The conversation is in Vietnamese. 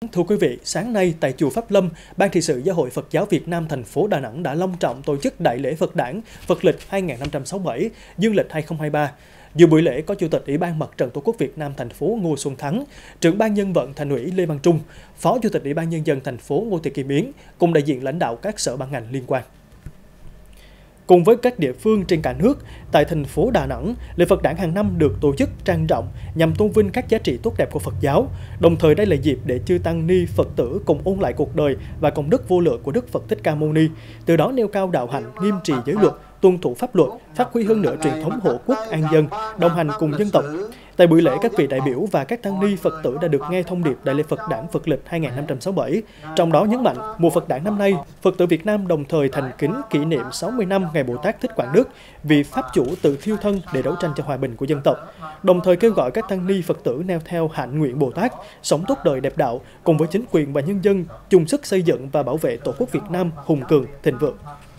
Thưa quý vị, sáng nay tại chùa Pháp Lâm, Ban trị sự Giáo hội Phật giáo Việt Nam thành phố Đà Nẵng đã long trọng tổ chức Đại lễ Phật đản Phật lịch 2567, Dương lịch 2023. Dự buổi lễ có Chủ tịch Ủy ban Mặt trận Tổ quốc Việt Nam thành phố Ngô Xuân Thắng, Trưởng ban Dân vận Thành ủy Lê Văn Trung, Phó Chủ tịch Ủy ban Nhân dân thành phố Ngô Thị Kim Yến cùng đại diện lãnh đạo các sở ban ngành liên quan. Cùng với các địa phương trên cả nước, tại thành phố Đà Nẵng, lễ Phật đản hàng năm được tổ chức trang trọng nhằm tôn vinh các giá trị tốt đẹp của Phật giáo. Đồng thời đây là dịp để chư tăng ni Phật tử cùng ôn lại cuộc đời và công đức vô lượng của Đức Phật Thích Ca Mâu Ni, từ đó nêu cao đạo hạnh, nghiêm trì giới luật, tuân thủ pháp luật, phát huy hơn nữa truyền thống hộ quốc an dân, đồng hành cùng dân tộc. Tại buổi lễ, các vị đại biểu và các tăng ni Phật tử đã được nghe thông điệp Đại lễ Phật đản Phật lịch 2567. Trong đó nhấn mạnh, mùa Phật đản năm nay, Phật tử Việt Nam đồng thời thành kính kỷ niệm 60 năm ngày Bồ Tát Thích Quảng Đức vì Pháp chủ tự thiêu thân để đấu tranh cho hòa bình của dân tộc. Đồng thời kêu gọi các tăng ni Phật tử nêu theo hạnh nguyện Bồ Tát, sống tốt đời đẹp đạo, cùng với chính quyền và nhân dân chung sức xây dựng và bảo vệ Tổ quốc Việt Nam hùng cường, thịnh vượng.